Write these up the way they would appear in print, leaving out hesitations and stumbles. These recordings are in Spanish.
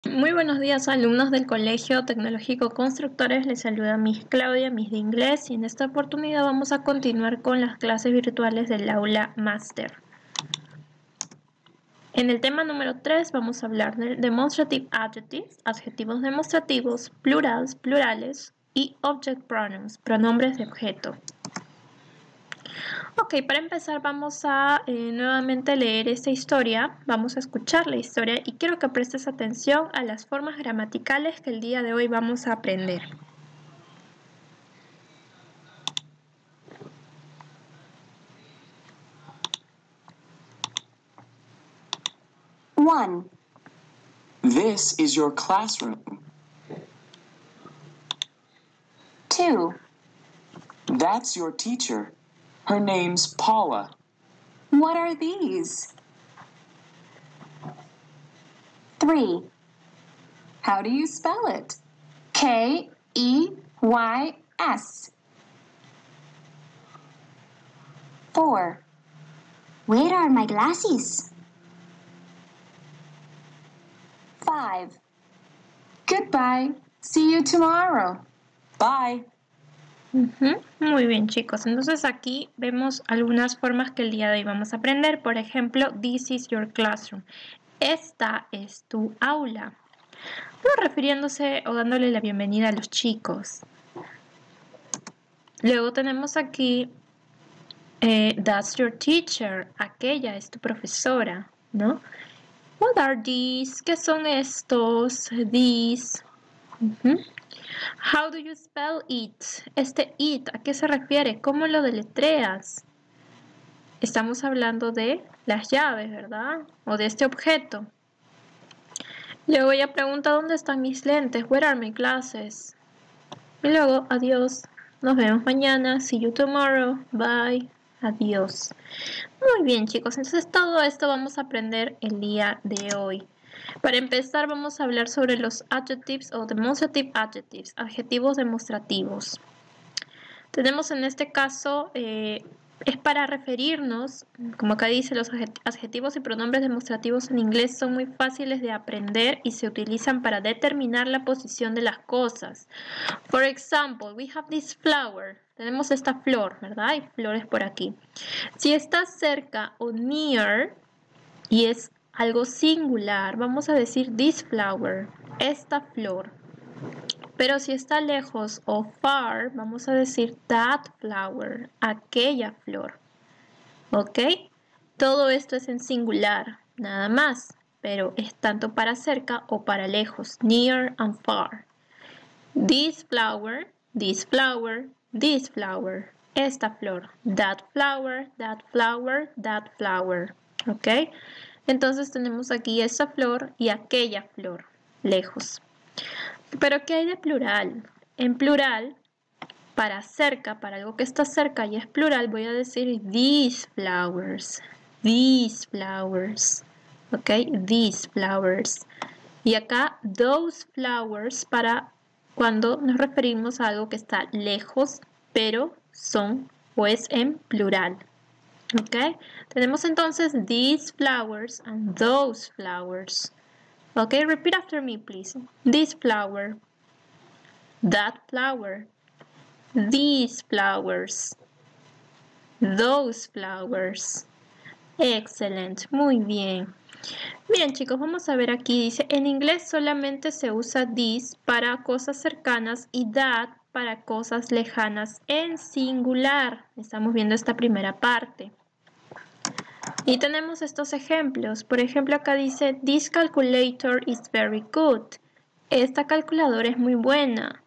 Muy buenos días, alumnos del Colegio Tecnológico Constructores. Les saluda Miss Claudia, Miss de Inglés, y en esta oportunidad vamos a continuar con las clases virtuales del aula Master. En el tema número 3 vamos a hablar de demonstrative adjectives, adjetivos demostrativos, plurals, plurales y object pronouns, pronombres de objeto. Ok, para empezar vamos a nuevamente leer esta historia, vamos a escuchar la historia y quiero que prestes atención a las formas gramaticales que el día de hoy vamos a aprender. One. This is your classroom. 2. That's your teacher. Her name's Paula. What are these? 3. How do you spell it? Keys. 4. Where are my glasses? 5. Goodbye. See you tomorrow. Bye. Muy bien, chicos, entonces aquí vemos algunas formas que el día de hoy vamos a aprender. Por ejemplo, this is your classroom. Esta es tu aula. Refiriéndose o dándole la bienvenida a los chicos. Luego tenemos aquí that's your teacher. Aquella es tu profesora, ¿no? What are these? ¿Qué son estos? These. How do you spell it? Este it, ¿a qué se refiere? ¿Cómo lo deletreas? Estamos hablando de las llaves, ¿verdad? O de este objeto. Luego ella pregunta, ¿dónde están mis lentes? Where are my glasses? Y luego, adiós. Nos vemos mañana. See you tomorrow. Bye. Adiós. Muy bien, chicos. Entonces todo esto vamos a aprender el día de hoy. Para empezar vamos a hablar sobre los adjectives o demonstrative adjectives, adjetivos demostrativos. Tenemos en este caso, es para referirnos, como acá dice, los adjetivos y pronombres demostrativos en inglés son muy fáciles de aprender y se utilizan para determinar la posición de las cosas. For example, we have this flower. Tenemos esta flor, ¿verdad? Hay flores por aquí. Si está cerca o near y es algo singular, vamos a decir this flower, esta flor. Pero si está lejos o far, vamos a decir that flower, aquella flor. ¿Ok? Todo esto es en singular, nada más, pero es tanto para cerca o para lejos, near and far. This flower, this flower, this flower, esta flor, that flower, that flower, that flower. ¿Ok? Entonces tenemos aquí esta flor y aquella flor, lejos. Pero ¿qué hay de plural? En plural, para cerca, para algo que está cerca y es plural, voy a decir these flowers. These flowers. ¿Ok? These flowers. Y acá, those flowers para cuando nos referimos a algo que está lejos, pero son o es en plural. ¿Ok? Tenemos entonces these flowers and those flowers. Okay, repeat after me, please. This flower, that flower, these flowers, those flowers. Excellent, muy bien. Bien, chicos, vamos a ver aquí. Dice, en inglés solamente se usa this para cosas cercanas y that para cosas lejanas en singular. Estamos viendo esta primera parte. Y tenemos estos ejemplos. Por ejemplo, acá dice, this calculator is very good. Esta calculadora es muy buena.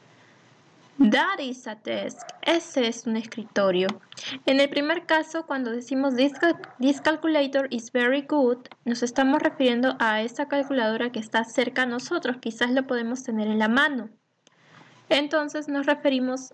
That is a desk. Ese es un escritorio. En el primer caso, cuando decimos this calculator is very good, nos estamos refiriendo a esta calculadora que está cerca a nosotros. Quizás lo podemos tener en la mano. Entonces nos referimos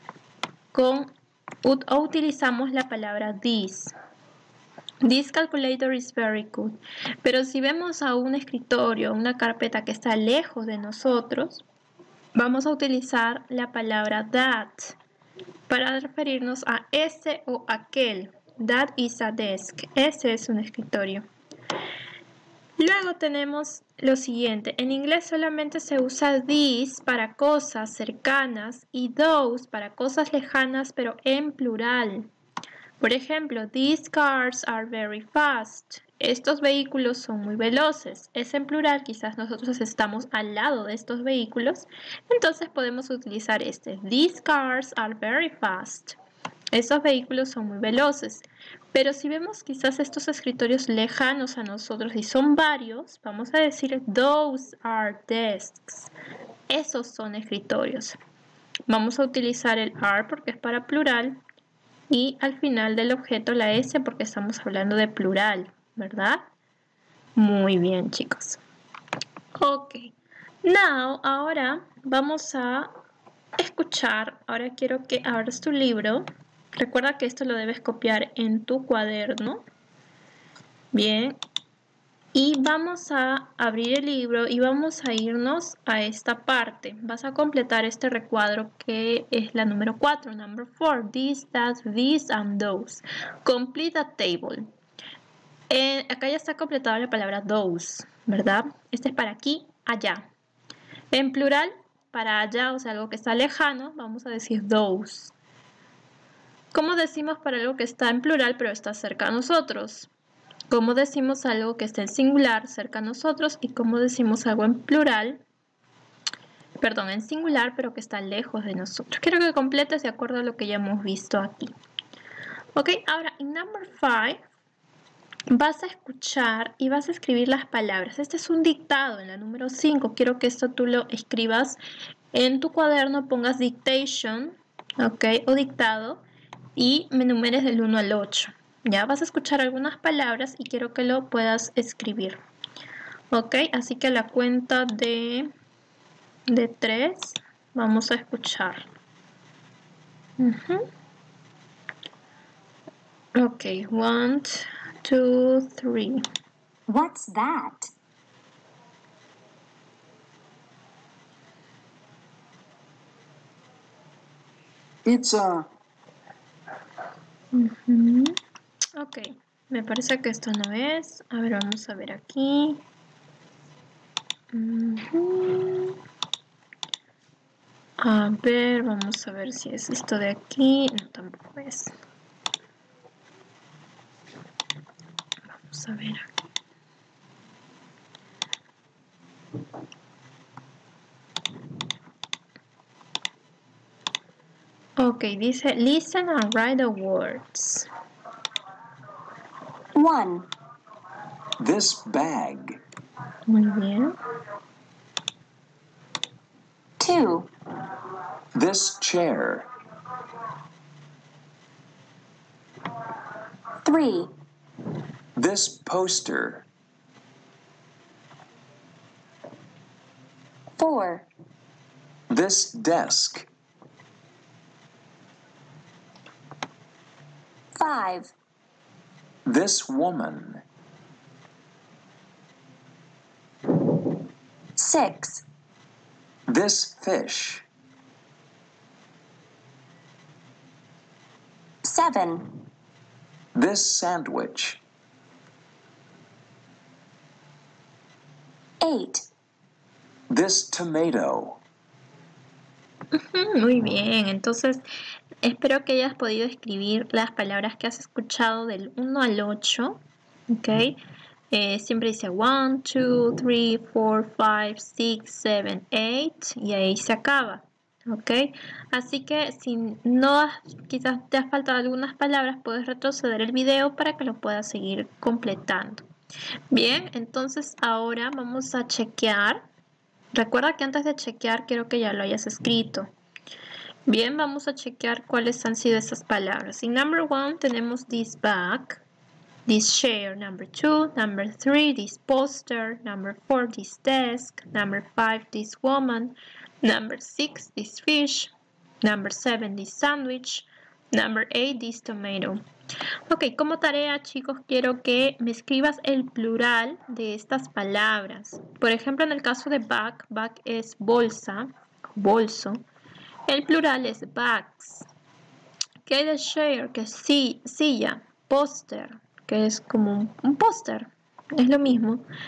o utilizamos la palabra this. This calculator is very good. Pero si vemos a un escritorio, una carpeta que está lejos de nosotros, vamos a utilizar la palabra that para referirnos a ese o aquel. That is a desk. Ese es un escritorio. Luego tenemos lo siguiente. En inglés solamente se usa these para cosas cercanas y those para cosas lejanas, pero en plural. Por ejemplo, these cars are very fast. Estos vehículos son muy veloces. Es en plural, quizás nosotros estamos al lado de estos vehículos. Entonces podemos utilizar este. These cars are very fast. Estos vehículos son muy veloces. Pero si vemos quizás estos escritorios lejanos a nosotros y son varios, vamos a decir those are desks. Esos son escritorios. Vamos a utilizar el are porque es para plural y al final del objeto la S porque estamos hablando de plural, ¿verdad? Muy bien, chicos. Ok. Now, ahora vamos a escuchar. Ahora quiero que abras tu libro. Recuerda que esto lo debes copiar en tu cuaderno. Bien. Y vamos a abrir el libro y vamos a irnos a esta parte. Vas a completar este recuadro que es la número 4, number 4. This, that, these, and those. Complete a table. Acá ya está completada la palabra those, ¿verdad? Este es para aquí, allá. En plural, para allá, o sea, algo que está lejano, vamos a decir those. ¿Cómo decimos para algo que está en plural pero está cerca a nosotros? ¿Cómo decimos algo que está en singular cerca a nosotros? Y cómo decimos algo en plural, perdón, en singular pero que está lejos de nosotros. Quiero que completes de acuerdo a lo que ya hemos visto aquí. Ok, ahora en number 5 vas a escuchar y vas a escribir las palabras. Este es un dictado en la número 5. Quiero que esto tú lo escribas en tu cuaderno, pongas dictation, ok, o dictado y me numeres del 1 al 8. Ya vas a escuchar algunas palabras y quiero que lo puedas escribir. Ok, así que a la cuenta de 3 vamos a escuchar. Ok, 1, 2, 3. What's that? It's a... Ok, me parece que esto no es. A ver, vamos a ver aquí. A ver, vamos a ver si es esto de aquí. No, tampoco es. Vamos a ver aquí. Ok, dice listen and write the words. 1, This bag. Muy bien. 2, This chair. 3, This poster. 4, This desk. 5, This woman. 6, This fish. 7, This sandwich. 8, This tomato. Muy bien, entonces espero que hayas podido escribir las palabras que has escuchado del 1 al 8, ¿ok? Siempre dice 1, 2, 3, 4, 5, 6, 7, 8 y ahí se acaba, ¿ok? Así que si no, quizás te has faltado algunas palabras, puedes retroceder el video para que lo puedas seguir completando. Bien, entonces ahora vamos a chequear. Recuerda que antes de chequear quiero que ya lo hayas escrito. Bien, vamos a chequear cuáles han sido esas palabras. En number 1 tenemos this bag, this chair. Number 2, number 3, this poster. Number 4, this desk. Number 5, this woman. Number 6, this fish. Number 7, this sandwich. Number 8, this tomato. Ok, como tarea, chicos, quiero que me escribas el plural de estas palabras. Por ejemplo, en el caso de bag, bag es bolsa, bolso. El plural es bags. ¿Qué hay de chair? Que es silla. Póster, que es como un póster. Es lo mismo.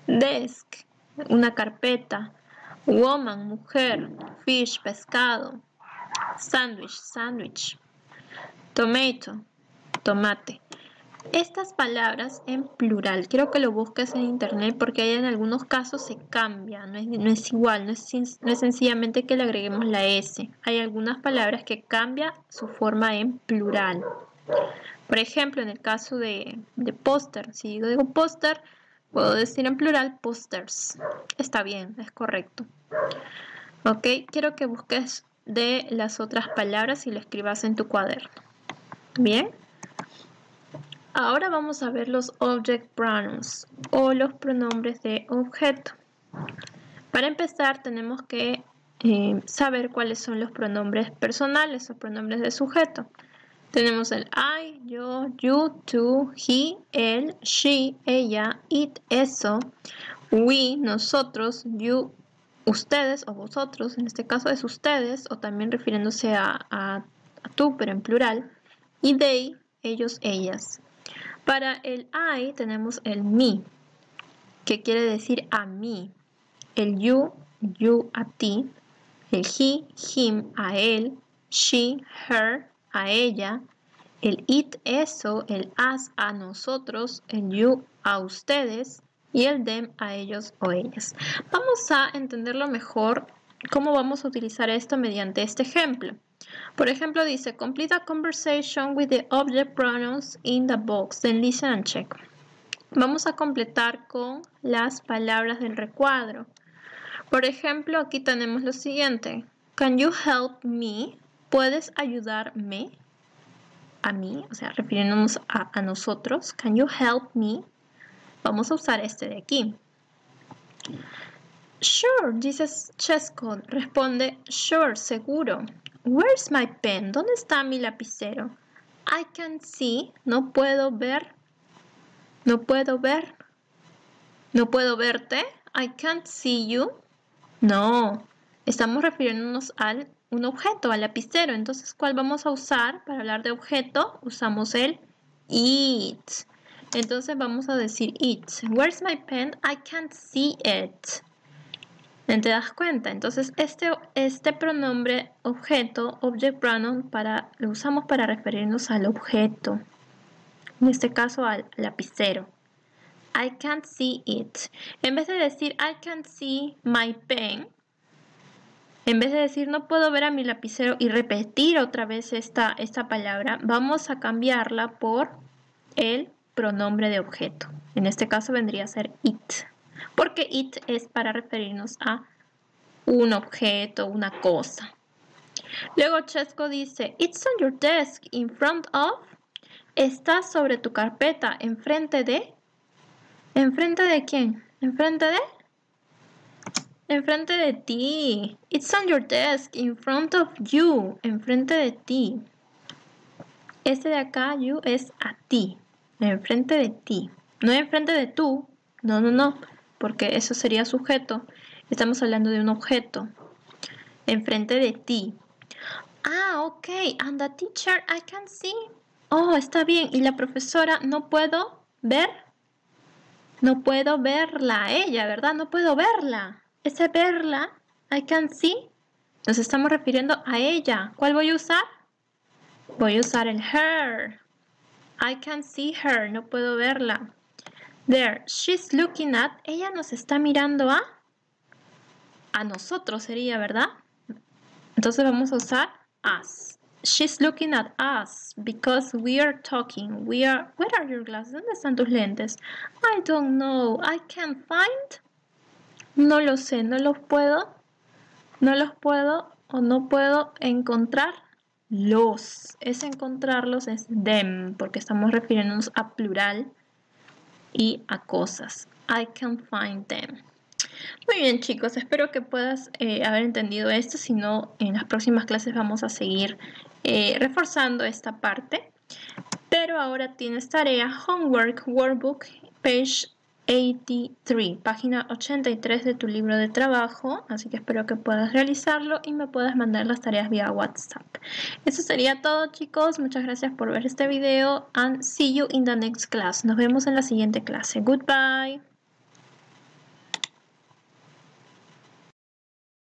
Desk, una carpeta. Woman, mujer. Fish, pescado. Sandwich, sándwich. Tomato, tomate. Estas palabras en plural, quiero que lo busques en internet porque hay en algunos casos se cambia, no es igual, no es sencillamente que le agreguemos la S. Hay algunas palabras que cambia su forma en plural. Por ejemplo, en el caso de póster, si yo digo póster, puedo decir en plural posters. Está bien, es correcto. Ok, quiero que busques de las otras palabras y lo escribas en tu cuaderno. Bien. Ahora vamos a ver los object pronouns o los pronombres de objeto. Para empezar tenemos que saber cuáles son los pronombres personales o pronombres de sujeto. Tenemos el I, yo, you, tú, he, él, she, ella, it, eso, we, nosotros, you, ustedes o vosotros, en este caso es ustedes o también refiriéndose a tú pero en plural, y they, ellos, ellas. Para el I tenemos el me, que quiere decir a mí. El you a ti. El he, him, a él. She, her, a ella. El it, eso. El us, a nosotros. El you, a ustedes. Y el them, a ellos o ellas. Vamos a entenderlo mejor cómo vamos a utilizar esto mediante este ejemplo. Por ejemplo, dice, complete a conversation with the object pronouns in the box. Then listen and check. Vamos a completar con las palabras del recuadro. Por ejemplo, aquí tenemos lo siguiente. Can you help me? ¿Puedes ayudarme? A mí, o sea, refiriéndonos a nosotros. Can you help me? Vamos a usar este de aquí. Sure, dice Chesco. Responde, sure, seguro. Where's my pen? ¿Dónde está mi lapicero? I can't see. No puedo ver. No puedo ver. No puedo verte. I can't see you. No. Estamos refiriéndonos a un objeto, al lapicero. Entonces, ¿cuál vamos a usar? Para hablar de objeto, usamos el it. Entonces, vamos a decir it. Where's my pen? I can't see it. ¿Te das cuenta? Entonces, este pronombre objeto, object pronoun, lo usamos para referirnos al objeto. En este caso, al lapicero. I can't see it. En vez de decir I can't see my pen, en vez de decir no puedo ver a mi lapicero y repetir otra vez esta palabra, vamos a cambiarla por el pronombre de objeto. En este caso vendría a ser it. Porque it es para referirnos a un objeto, una cosa. Luego Chesco dice, it's on your desk in front of. Está sobre tu carpeta, enfrente de. ¿Enfrente de quién? ¿Enfrente de? Enfrente de ti. It's on your desk in front of you. Enfrente de ti. Este de acá, you, es a ti. Enfrente de ti. No enfrente de tú. No. Porque eso sería sujeto. Estamos hablando de un objeto. Enfrente de ti. Ah, ok. And the teacher, I can see. Oh, está bien. Y la profesora, no puedo ver. No puedo verla a ella, ¿verdad? No puedo verla. Ese verla, I can see. Nos estamos refiriendo a ella. ¿Cuál voy a usar? Voy a usar el her. I can see her. No puedo verla. There, she's looking at. Ella nos está mirando a nosotros sería, ¿verdad? Entonces vamos a usar us. She's looking at us because we are talking. Where are your glasses? ¿Dónde están tus lentes? I don't know. I can't find. No lo sé. No los puedo o no puedo encontrar. Ese encontrarlos es them porque estamos refiriéndonos a plural y a cosas. I can't find them. Muy bien, chicos, espero que puedas haber entendido esto. Si no, en las próximas clases vamos a seguir reforzando esta parte. Pero ahora tienes tarea, homework, workbook, page 83, página 83 de tu libro de trabajo. Así que espero que puedas realizarlo y me puedas mandar las tareas vía WhatsApp. Eso sería todo, chicos. Muchas gracias por ver este video and see you in the next class. Nos vemos en la siguiente clase. Goodbye.